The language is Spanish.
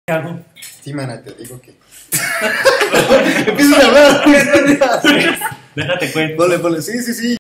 ¿Qué hago? Sí, mana, te digo que. Empiezas a hablar. Déjate cuento. Ponle. Sí.